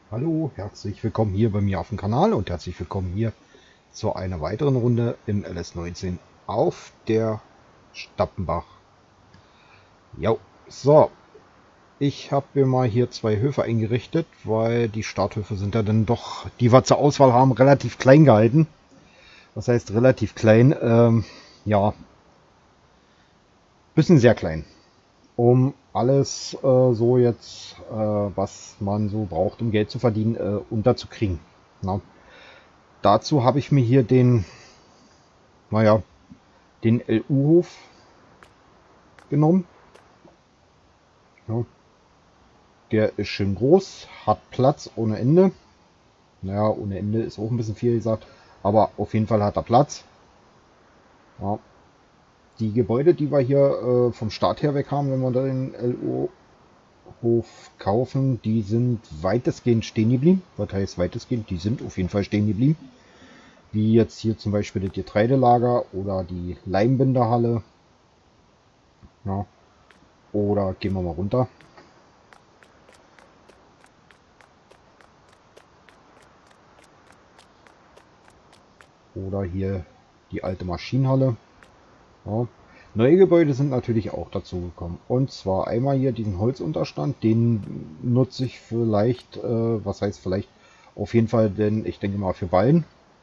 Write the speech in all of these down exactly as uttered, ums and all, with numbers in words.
Hallo, herzlich willkommen hier bei mir auf dem Kanal und herzlich willkommen hier zu einer weiteren Runde im L S neunzehn auf der Stappenbach. Jo, so, ich habe mir mal hier zwei Höfe eingerichtet, weil die Starthöfe sind ja dann doch, die wir zur Auswahl haben, relativ klein gehalten. Was heißt relativ klein? Ähm, ja, bisschen sehr klein, um alles äh, so jetzt, äh, was man so braucht, um Geld zu verdienen, äh, unterzukriegen. Na? Dazu habe ich mir hier den, naja, den L U-Hof genommen. Ja, der ist schön groß, hat Platz ohne Ende. Naja, ohne Ende ist auch ein bisschen viel gesagt, aber auf jeden Fall hat er Platz. Ja. Die Gebäude, die wir hier äh, vom Start her weg haben, wenn wir den L U-Hof kaufen, die sind weitestgehend stehen geblieben. Was heißt weitestgehend? Die sind auf jeden Fall stehen geblieben. Wie jetzt hier zum Beispiel das Getreidelager oder die Leimbinderhalle. Ja. Oder gehen wir mal runter. Oder hier die alte Maschinenhalle. Ja. Neue Gebäude sind natürlich auch dazu gekommen. Und zwar einmal hier diesen Holzunterstand. Den nutze ich vielleicht, äh, was heißt vielleicht, auf jeden Fall, denn ich denke mal für Ballen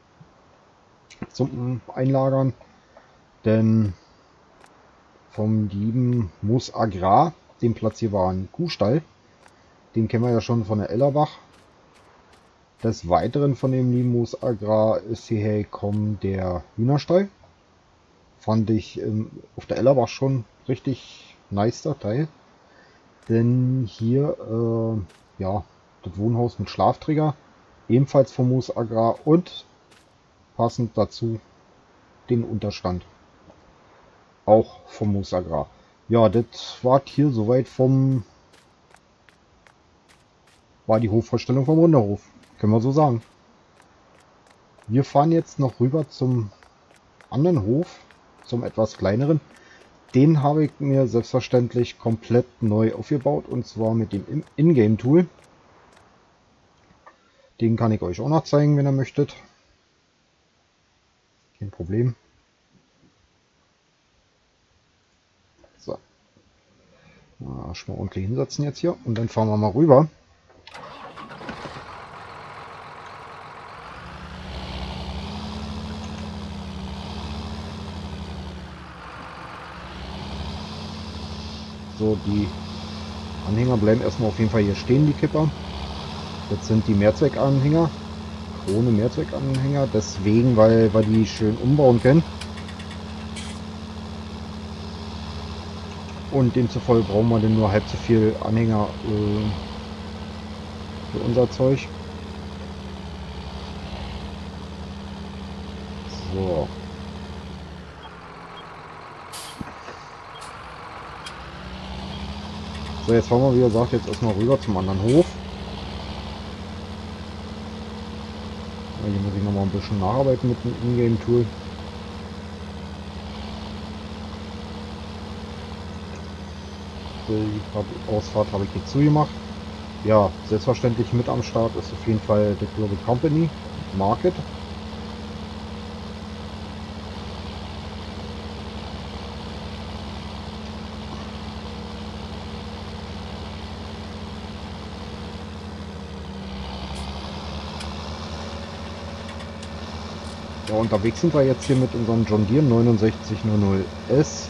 zum Einlagern. Denn vom lieben Moos Agrar, den Platz hier war ein Kuhstall. Den kennen wir ja schon von der Ellerbach. Des Weiteren von dem lieben Moos Agrar ist hierher gekommen der Hühnerstall. Fand ich ähm, auf der Ellerbach schon richtig nice der Teil. Denn hier, äh, ja, das Wohnhaus mit Schlafträger, ebenfalls vom Moos Agrar und passend dazu den Unterstand, auch vom Moos Agrar. Ja, das war hier soweit vom, war die Hofvorstellung vom Wunderhof, können wir so sagen. Wir fahren jetzt noch rüber zum anderen Hof, zum etwas kleineren. Den habe ich mir selbstverständlich komplett neu aufgebaut und zwar mit dem Ingame-Tool. Den kann ich euch auch noch zeigen, wenn ihr möchtet. Kein Problem. So. Schon mal ordentlich hinsetzen jetzt hier und dann fahren wir mal rüber. So, die Anhänger bleiben erstmal auf jeden Fall hier stehen, die Kipper. Das sind die Mehrzweckanhänger. Ohne Mehrzweckanhänger, deswegen, weil wir die schön umbauen können. Und demzufolge brauchen wir dann nur halb so viel Anhänger äh, für unser Zeug. So. So, jetzt fahren wir, wie gesagt, jetzt erstmal rüber zum anderen Hof. Ja, hier muss ich noch mal ein bisschen nacharbeiten mit dem Ingame-Tool. Die Ausfahrt habe ich hier zugemacht. Ja, selbstverständlich mit am Start ist auf jeden Fall The Global Company Market. Ja, unterwegs sind wir jetzt hier mit unserem John Deere neunundsechzig null null S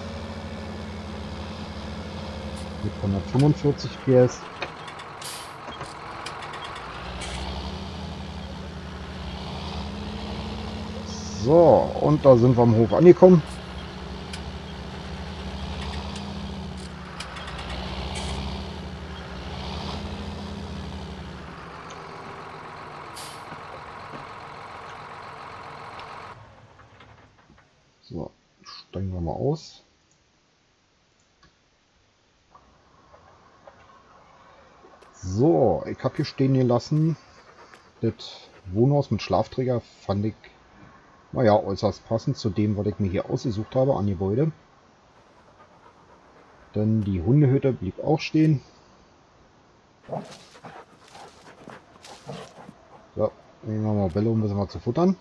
mit hundertfünfundvierzig P S. So, und da sind wir am Hof angekommen. So, steigen wir mal aus. So, ich habe hier stehen gelassen, das Wohnhaus mit Schlafträger fand ich, naja, äußerst passend zu dem, was ich mir hier ausgesucht habe an Gebäude. Denn die Hundehütte blieb auch stehen. Nehmen wir mal Bello, um ein bisschen mal zu futtern.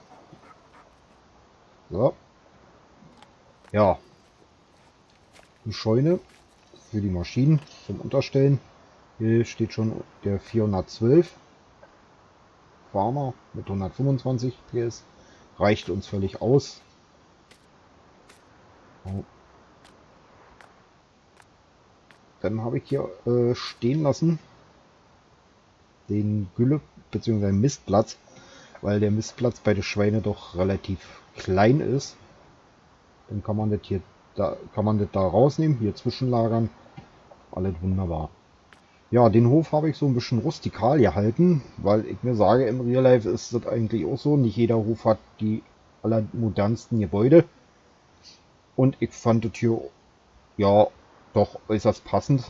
So. Ja. Die Scheune für die Maschinen zum Unterstellen. Hier steht schon der vierhundertzwölf Farmer mit hundertfünfundzwanzig P S. Reicht uns völlig aus. Oh. Dann habe ich hier äh, stehen lassen den Gülle bzw. Mistplatz, weil der Mistplatz bei den Schweinen doch relativ klein ist. Dann kann man das hier da kann man das da rausnehmen, hier zwischenlagern. Alles wunderbar. Ja, den Hof habe ich so ein bisschen rustikal gehalten, weil ich mir sage, im Real Life ist das eigentlich auch so. Nicht jeder Hof hat die allermodernsten Gebäude. Und ich fand das hier ja doch äußerst passend.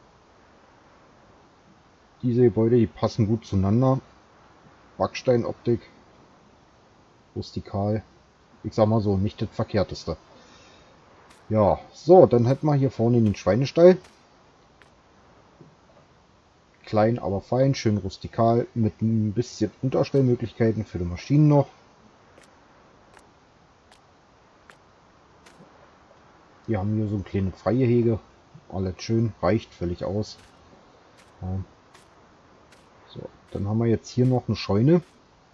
Diese Gebäude, die passen gut zueinander. Backsteinoptik, rustikal. Ich sag mal so, nicht das Verkehrteste. Ja, so, dann hätten wir hier vorne den Schweinestall. Klein, aber fein, schön rustikal, mit ein bisschen Unterstellmöglichkeiten für die Maschinen noch. Wir haben hier so ein kleines Freigehege. Alles schön, reicht völlig aus. Ja. So, dann haben wir jetzt hier noch eine Scheune,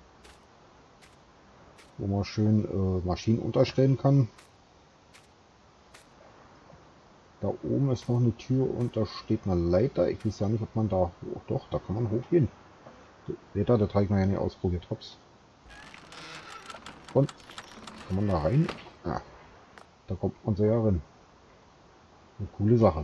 wo man schön äh, Maschinen unterstellen kann. Da oben ist noch eine Tür und da steht eine Leiter. Ich weiß ja nicht, ob man da... Oh, doch, da kann man hochgehen. Leiter, das habe ich noch ja nicht ausprobiert. Hops. Und kann man da rein? Ja, da kommt man so ja rein. Eine coole Sache.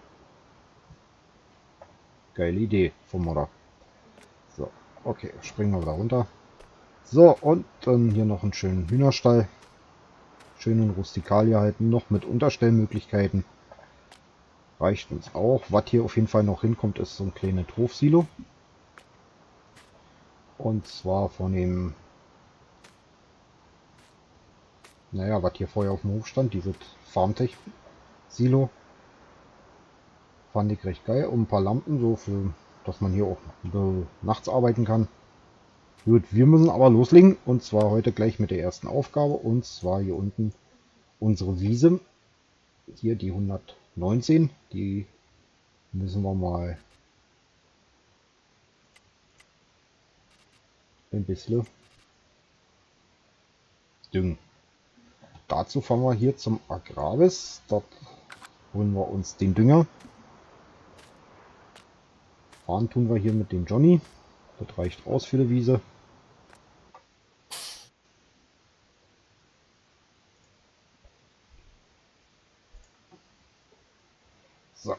Geile Idee vom Modder. So, okay, springen wir wieder runter. So, und dann hier noch einen schönen Hühnerstall. Schönen rustikal gehalten, noch mit Unterstellmöglichkeiten. Reicht uns auch. Was hier auf jeden Fall noch hinkommt, ist so ein kleines Hofsilo. Und zwar von dem, naja, was hier vorher auf dem Hof stand, dieses Farmtech-Silo. Fand ich recht geil. Und ein paar Lampen, so für, dass man hier auch äh, nachts arbeiten kann. Gut, wir müssen aber loslegen. Und zwar heute gleich mit der ersten Aufgabe. Und zwar hier unten unsere Wiese. Hier die hundertneunzehn. Die müssen wir mal ein bisschen düngen. Dazu fahren wir hier zum Agravis. Dort holen wir uns den Dünger. Fahren tun wir hier mit dem Johnny. Das reicht aus für die Wiese. So.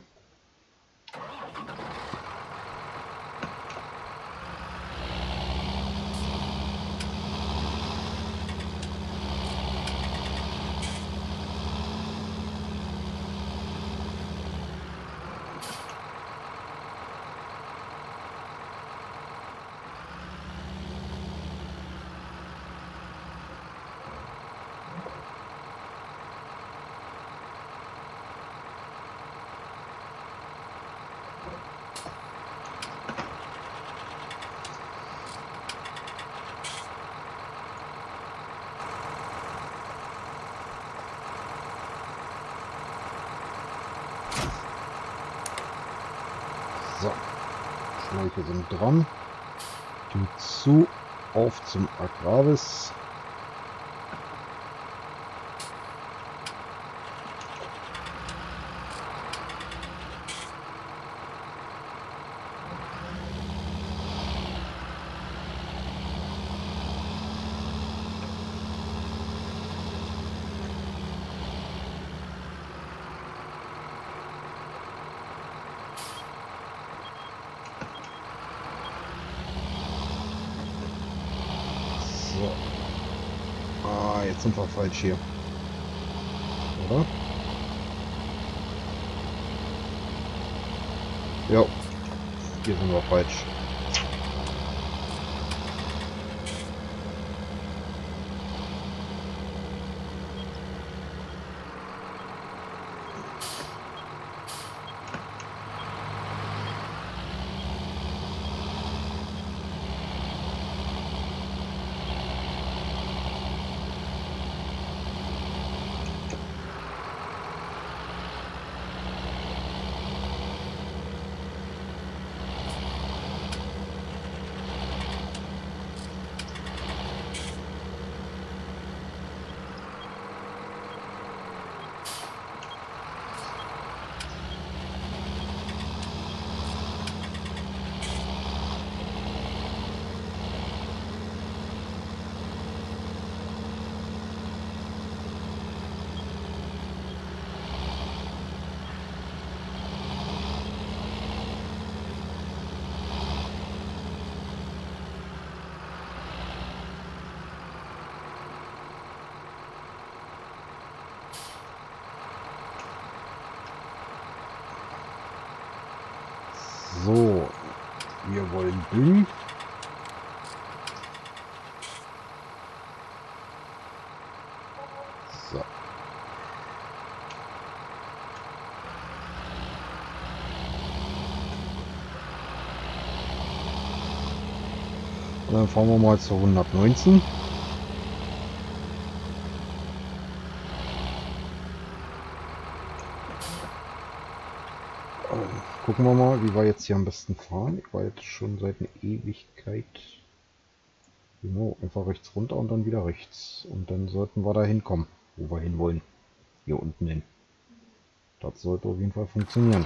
So, Schläuche sind dran. Tür zu, auf zum Agravis. So. Ah, jetzt sind wir falsch hier. Oder? Ja. Hier sind wir falsch. Wir wollen Bögen. So. Und dann fahren wir mal zu hundertneunzehn. Gucken wir mal, wie wir jetzt hier am besten fahren. Ich war jetzt schon seit einer Ewigkeit. Genau, einfach rechts runter und dann wieder rechts. Und dann sollten wir da hinkommen, wo wir hinwollen. Hier unten hin. Das sollte auf jeden Fall funktionieren.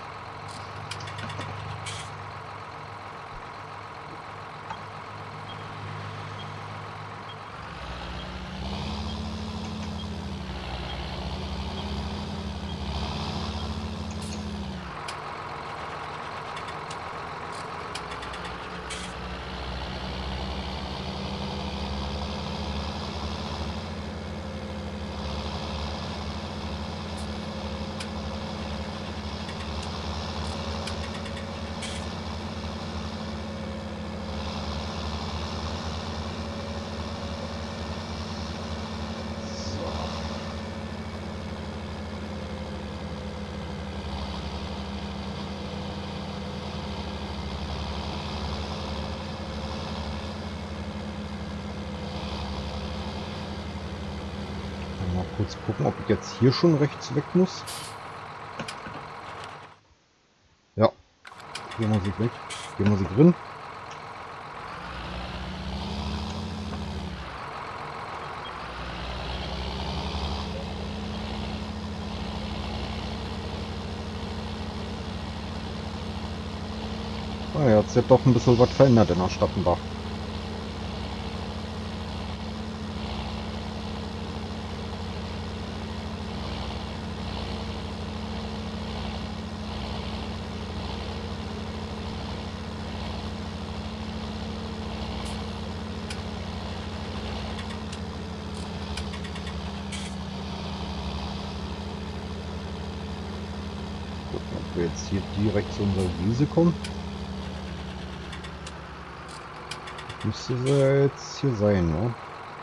Mal kurz gucken, ob ich jetzt hier schon rechts weg muss. Ja, hier muss ich weg. Hier muss ich drin. Ah, ja, jetzt hat doch ein bisschen was verändert in der Stappenbach. Ob wir jetzt hier direkt zu unserer Wiese kommen. Müsste sie ja jetzt hier sein, ne?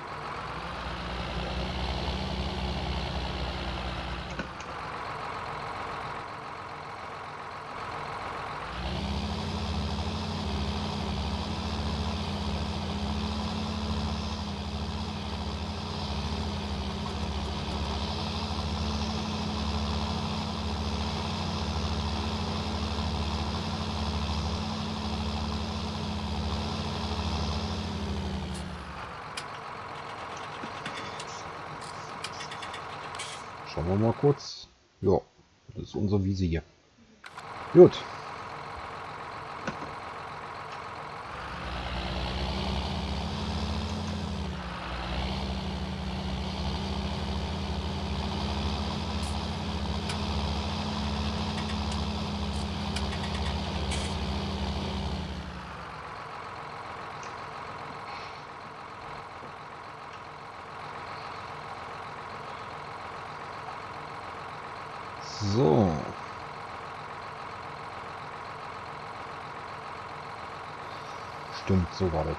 Schauen wir mal kurz. Ja, das ist unsere Wiese hier. Gut. So. Stimmt, so war das.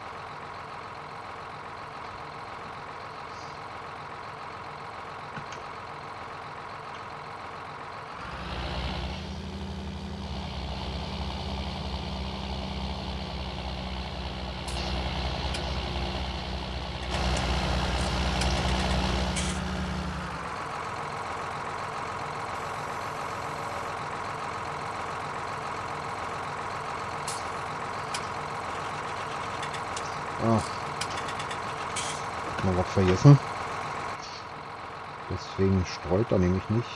Ah, mal was vergessen. Deswegen streut er nämlich nicht.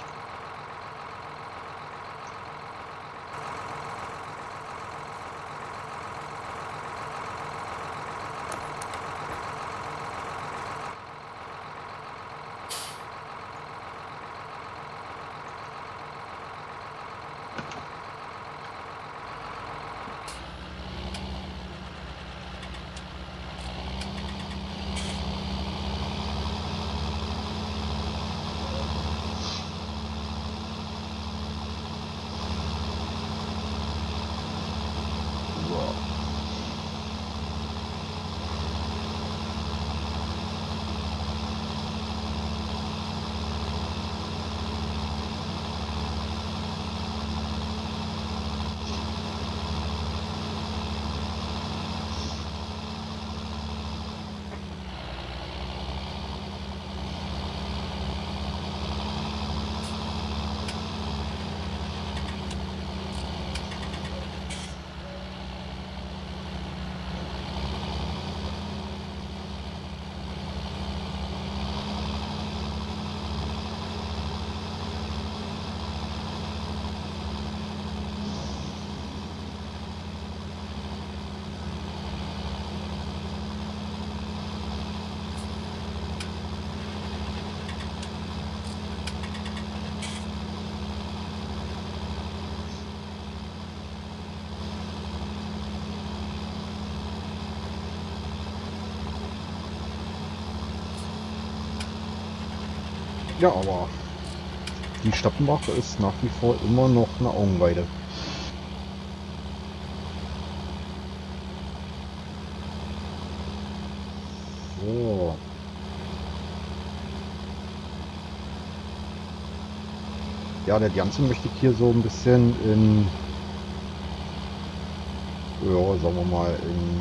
Ja, aber die Stappenbach ist nach wie vor immer noch eine Augenweide. So. Ja, der Janssen möchte ich hier so ein bisschen in, ja, sagen wir mal, in,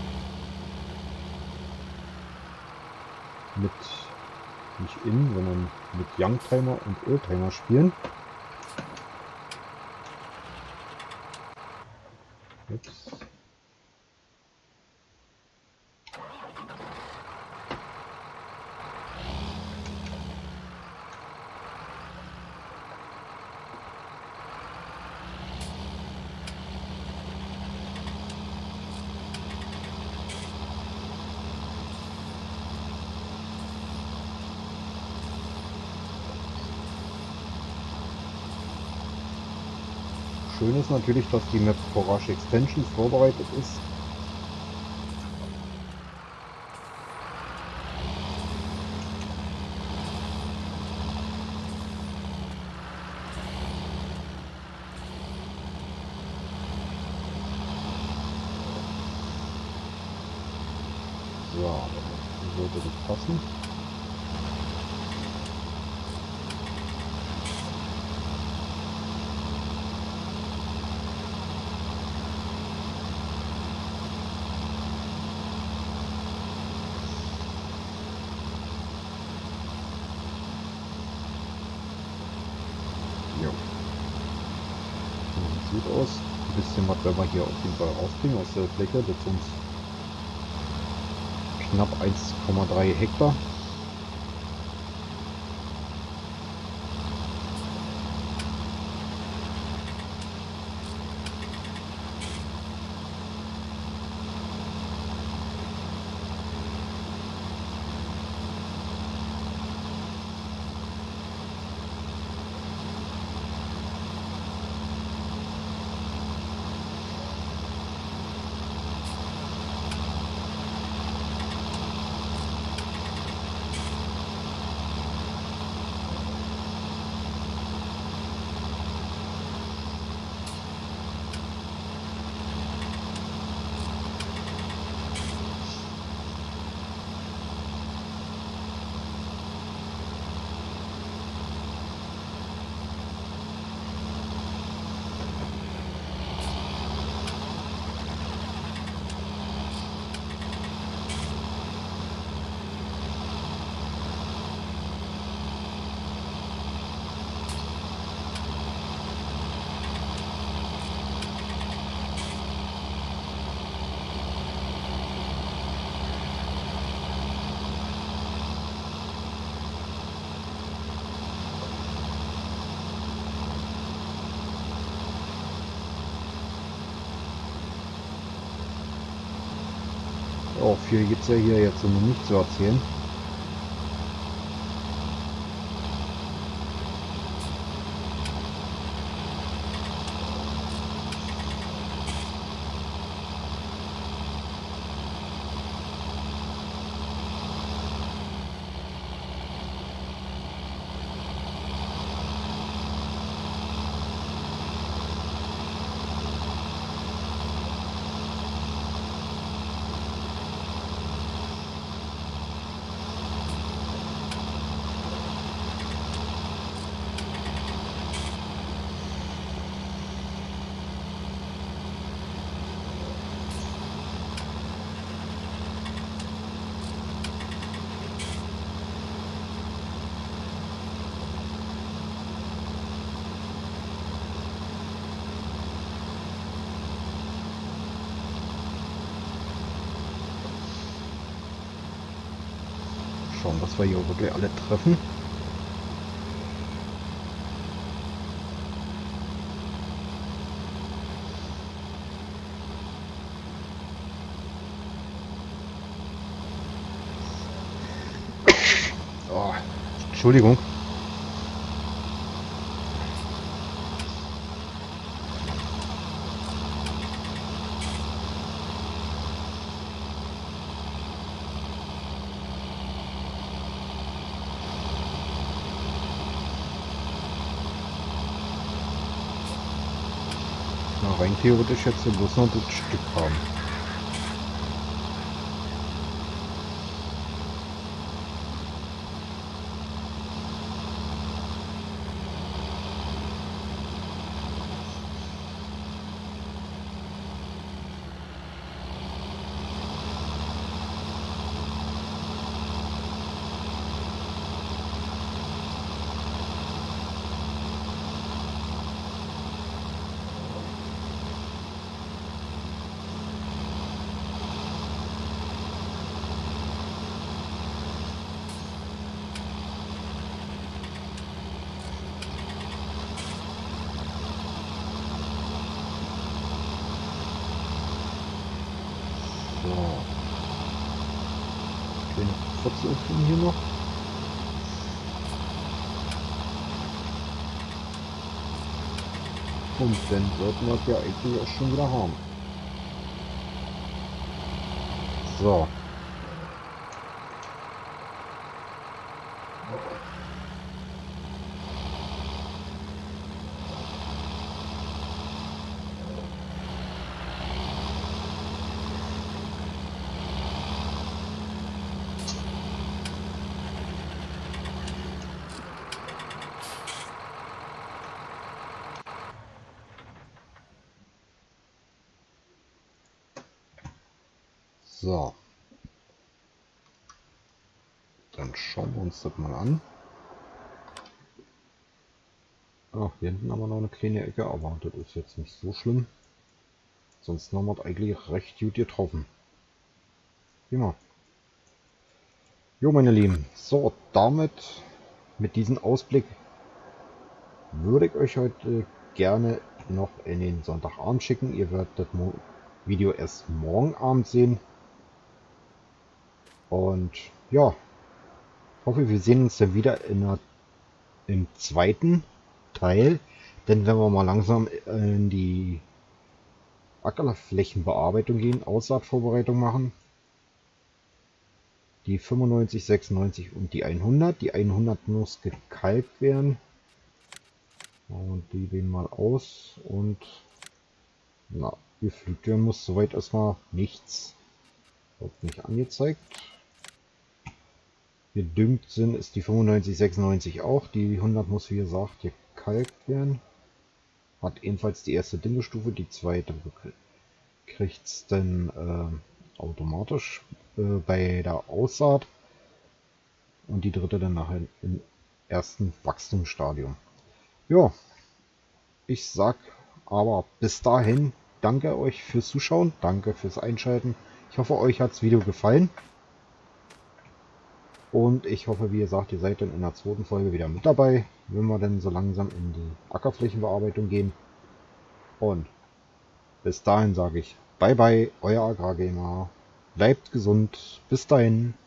mit, nicht in, sondern mit Youngtimer und Oldtimer spielen. Ups. Schön ist natürlich, dass die Map Forage Extension vorbereitet ist. Ja, dann sollte das passen. Ja. So sieht aus. Ein bisschen was werden wir hier auf jeden Fall rauskriegen aus der Fläche. Das sind knapp eins Komma drei Hektar. Auch viel gibt es ja hier jetzt noch nicht zu erzählen. Schauen, dass wir hier wirklich alle treffen. Oh, Entschuldigung. rein theoretisch jetzt bloß noch das Stück haben. So. Kleine Pfützchen hier noch. Und dann sollten wir es ja eigentlich auch schon wieder haben. So. So. Dann schauen wir uns das mal an. Ach, hier hinten haben wir noch eine kleine Ecke, aber das ist jetzt nicht so schlimm. Sonst haben wir es eigentlich recht gut getroffen. Prima. Jo, meine Lieben. So, damit, mit diesem Ausblick, würde ich euch heute gerne noch in den Sonntagabend schicken. Ihr werdet das Video erst morgen Abend sehen. Und ja, hoffe, wir sehen uns dann wieder in der, im zweiten Teil. Denn wenn wir mal langsam in die Ackerflächenbearbeitung gehen, Aussaatvorbereitung machen. Die fünfundneunzig, sechsundneunzig und die hundert. Die hundert muss gekalkt werden. Und die gehen mal aus und na, gepflügt werden muss soweit erstmal nichts. Wird nicht angezeigt. Gedüngt sind ist die fünfundneunzig, sechsundneunzig auch. Die hundert muss wie gesagt gekalkt werden. Hat ebenfalls die erste Düngestufe, die zweite kriegt es dann äh, automatisch äh, bei der Aussaat und die dritte dann nachher im ersten Wachstumsstadium. Ja, ich sag aber bis dahin, danke euch fürs Zuschauen, danke fürs Einschalten. Ich hoffe, euch hat das Video gefallen. Und ich hoffe, wie gesagt, ihr seid dann in der zweiten Folge wieder mit dabei, wenn wir dann so langsam in die Ackerflächenbearbeitung gehen. Und bis dahin sage ich Bye bye, euer Agrargamer. Bleibt gesund. Bis dahin.